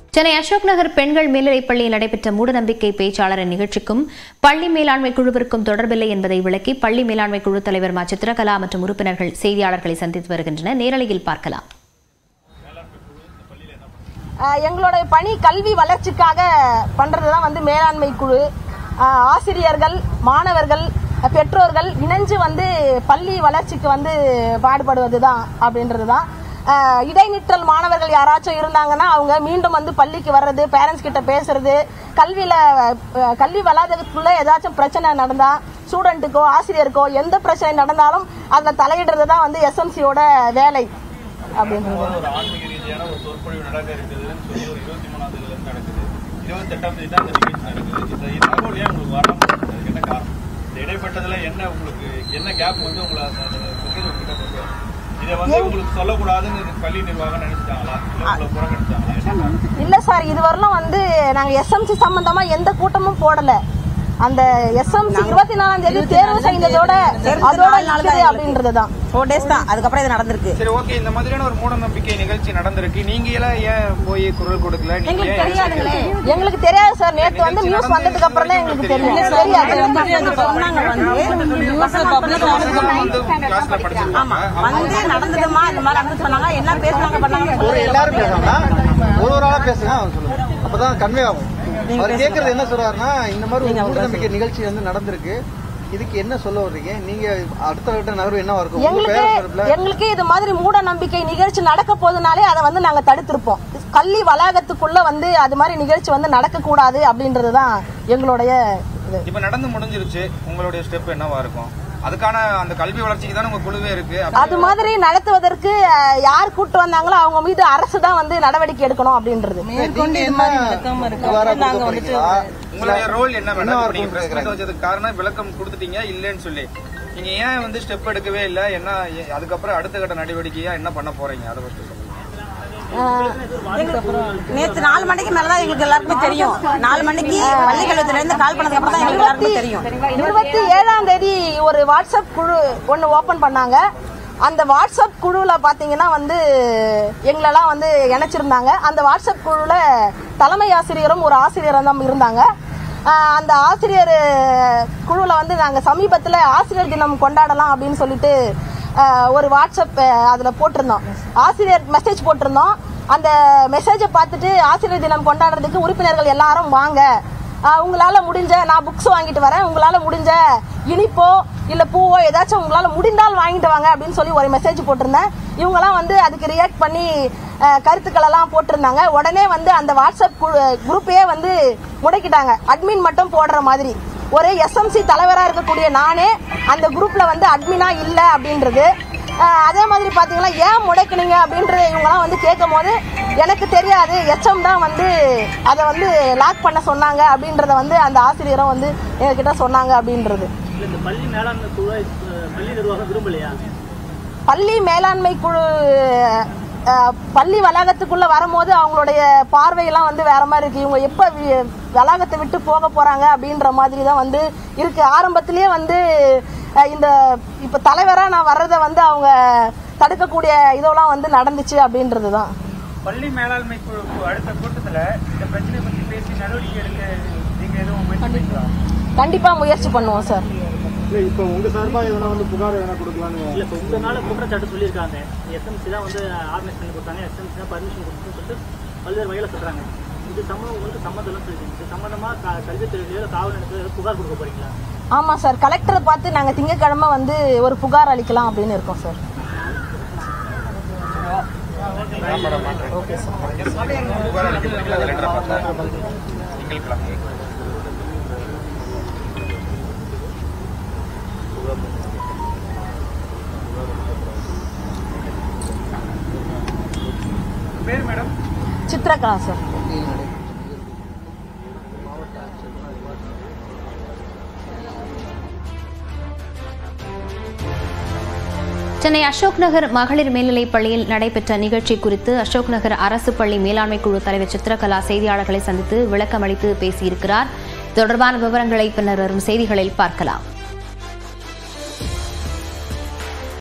சென்னை அசோக் நகர் பெண்கள் மேல்நிலைப் பள்ளியில் நடைபெற்ற மூடநம்பிக்கை பேச்சாளரின் நிகழ்ச்சிக்கும் பள்ளி மேலாண்மை குழுவிற்கும் தொடர்பில்லை என்பதை விளக்கி பள்ளி மேலாண்மை குழு தலைவர் மா சித்ரகலா மற்றும் உறுப்பினர்கள் செய்தியாளர்களை சந்தித்து வருகின்றனர். நேரலையில் பார்க்கலாம். எங்களுடைய பணி கல்வி வளர்ச்சிக்காக பண்றதுதான் மேலாண்மை குழு. ஆசிரியர்கள், மாணவர்கள், பெற்றோர்கள் இணைஞ்சு பள்ளி வளர்ச்சிக்கு பாடுபடுவதுதான் அப்படின்றதுதான். இடைநிற்றல் மாணவர்கள் யாராச்சும் இருந்தாங்கன்னா அவங்க மீண்டும் பள்ளிக்கு வர்றது, பேரண்ட்ஸ் கிட்ட பேசுறது, கல்வி வளாகத்துக்குள்ள ஏதாச்சும் பிரச்சனை நடந்தா ஸ்டூடெண்ட்டுக்கோ ஆசிரியருக்கோ எந்த பிரச்சனை நடந்தாலும் அதுல தலையிடுறதுதான் எஸ்எம்சியோட வேலை அப்படின்றது. இல்ல சார், இதுவரையிலும் நாங்க எஸ்எம்சி சம்பந்தமா எந்த கூட்டமும் போடல. அந்த எஸ்எம்சி 24ஆம் தேதி தேர்வு செய்ததோட அதோட நடக்குது அப்படின்றதுதான். 4 days தான், அதுக்கப்புறம் இது நடந்திருக்கு. சரி, ஓகே. இந்த மாதிரியான ஒரு மூட நம்பிக்கை நிகழ்ச்சி நடந்திருக்கு. நீங்க எல்லாம் ஏன் போய் குரல் கொடுக்கல? எங்களுக்கு தெரியாது சார். நேத்து நியூஸ் வந்ததுக்கு அப்புறம் தான் எங்களுக்கு தெரியும். நடந்ததுமா இந்த மாதிரி நடந்து சொன்னாங்க. என்ன பேசுறாங்க பண்ணாங்க எல்லாரும் ஒரு ஒரு ஆளா பேசுங்க, அப்பதான் கன்வே ஆகும். அவர் கேக்குறது என்ன சொல்றாருன்னா, இந்த மாதிரி ஒரு மூட நம்பிக்கை நிகழ்ச்சி நடந்திருக்கு, இதுக்கு என்ன சொல்ல வர்றீங்க நீங்க? அடுத்த கட்ட நகர்வு என்ன இருக்கும்? எங்களுக்கு இது மாதிரி மூட நம்பிக்கை நிகழ்ச்சி நடக்க போதுனாலே அதை நாங்க தடுத்திருப்போம். கல்வி வளாகத்துக்குள்ள அது மாதிரி நிகழ்ச்சி நடக்க கூடாது அப்படின்றதுதான் எங்களுடைய இது. இப்ப நடந்து முடிஞ்சிருச்சு, உங்களுடைய ஸ்டெப் என்னவா இருக்கும்? அதுக்கான அந்த கல்வி வளர்ச்சிக்கு தான் உங்க குழுவே இருக்கு. அது மாதிரி நடத்துவதற்கு யார் கூட்டு வந்தாங்களோ அவங்க மீது அரசு தான் நடவடிக்கை எடுக்கணும் அப்படின்றது. உங்களுடைய ரோல் என்ன மேடம்? நீங்க பிரஸ் மீட் வச்சதுக்கு காரணம் விளக்கம் கொடுத்துட்டீங்க இல்லன்னு சொல்லி. நீங்க ஏன் ஸ்டெப் எடுக்கவே இல்லை? என்ன அதுக்கப்புறம் அடுத்த கட்ட நடவடிக்கையா என்ன பண்ண போறீங்க? அதை பத்தி சொல்லுங்க. நேற்று 4 மணிக்கு மேலதான் எங்களுக்கு எல்லாருக்குமே தெரியும். 4 மணிக்கு பள்ளிக்கல்வித்துறையில இருந்து கால் பண்ணதுக்கு அப்புறம் தான் எங்களுக்கு எல்லாருக்குமே தெரியும். 27ஆம் தேதி ஒரு வாட்ஸ்அப் குழு ஒன்னு ஓபன் பண்ணாங்க. அந்த வாட்ஸ்அப் குழுல பாத்தீங்கன்னா எங்களெல்லாம் இணைச்சிருந்தாங்க. அந்த வாட்ஸ்அப் குழுல தலைமை ஆசிரியரும் ஒரு ஆசிரியரும் தான் இருந்தாங்க. அந்த ஆசிரியர் குழுல நாங்க சமீபத்துல ஆசிரியர் தினம் கொண்டாடலாம் அப்படின்னு சொல்லிட்டு ஒரு வாட்ஸ்அப் அதுல போட்டிருந்தோம். ஆசிரியர் மெசேஜ் போட்டிருந்தோம். அந்த மெசேஜை பார்த்துட்டு ஆசிரியர் தினம் கொண்டாடுறதுக்கு உறுப்பினர்கள் எல்லாரும் வாங்க, உங்களால முடிஞ்ச நான் புக்ஸ் வாங்கிட்டு வரேன், உங்களால முடிஞ்ச இனிப்போ இல்ல பூவோ ஏதாச்சும் உங்களால முடிந்தால் வாங்கிட்டு வாங்க அப்படின்னு சொல்லி ஒரு மெசேஜ் போட்டிருந்தேன். இவங்கெல்லாம் அதுக்கு ரியாக்ட் பண்ணி கருத்துக்கள் எல்லாம் போட்டிருந்தாங்க. உடனே அந்த வாட்ஸ்அப் குரூப்பையே முடக்கிட்டாங்க. அட்மின் மட்டும் போடுற மாதிரி. ஒரு எஸ்எம்சி தலைவரா இருக்கக்கூடிய நானே அந்த குரூப்ல அட்மினா இல்ல அப்படின்றது. அதே மாதிரி பாத்தீங்கன்னா ஏன் முடக்கினீங்க அப்படின்றது இவங்கெல்லாம் கேட்கும் போது எனக்கு தெரியாது, எச்எம் தான் அதை லாக் பண்ண சொன்னாங்க அப்படின்றத அந்த ஆசிரியரும் எங்ககிட்ட சொன்னாங்க அப்படின்றது. பள்ளி மேலாண்மை குழு பள்ளி வளாகத்துக்குள்ள வரும்போது அவங்களுடைய பார்வையெல்லாம் வேற மாதிரி இருக்கு. இவங்க எப்ப வளாகத்தை விட்டு போக போறாங்க அப்படின்ற மாதிரி தான் இருக்கு. ஆரம்பத்திலேயே இந்த இப்ப தலைவரா நான் வர்றதை அவங்க தடுக்கக்கூடிய இதெல்லாம் நடந்துச்சு அப்படின்றதுதான். பள்ளி மேலாண்மை குழு அடுத்த கூட்டத்துல இந்த பிரச்சனை பத்தி பேசி நடவடிக்கை எடுக்க நீங்க எதுவும் முயற்சி பண்ணீங்களா? கண்டிப்பா முயற்சி பண்ணுவோம் சார். இப்ப உங்க சார்பா எதனா புகார் எதனா கொடுக்கலாம்னு இல்ல, இப்ப உங்களால குற்றச்சாட்டு சொல்லியிருக்காங்க. எஸ்எம்சி தான் ஆர்கனைஸ் பண்ணி கொடுத்தாங்க, எஸ்எம்சி தான் பர்மிஷன் கொடுத்து சொல்லிட்டு பல்வேறு வகையில சொல்றாங்க. இது சம்பந்தம் சம்மந்தம் சொல்லிருக்கீங்க. இது சம்பந்தமா கல்வித்துறையில காவல் நிலையத்துல புகார் கொடுக்க போறீங்களா? ஆமா சார், கலெக்டரை பார்த்து நாங்க திங்கட்கிழமை ஒரு புகார் அளிக்கலாம் அப்படின்னு இருக்கோம் சார். Okay sir. பேர் மேடம்? சித்ரகலா சார். சென்னை அசோக் நகர் மகளிர் மேல்நிலைப் பள்ளியில் நடைபெற்ற நிகழ்ச்சி குறித்து அசோக் நகர் அரசு பள்ளி மேலாண்மை குழு தலைவர் சித்ரகலா செய்தியாளர்களை சந்தித்து விளக்கமளித்து பேசியிருக்கிறார். தொடர்பான விவரங்களை பின்னர் வரும் செய்திகளில் பார்க்கலாம்.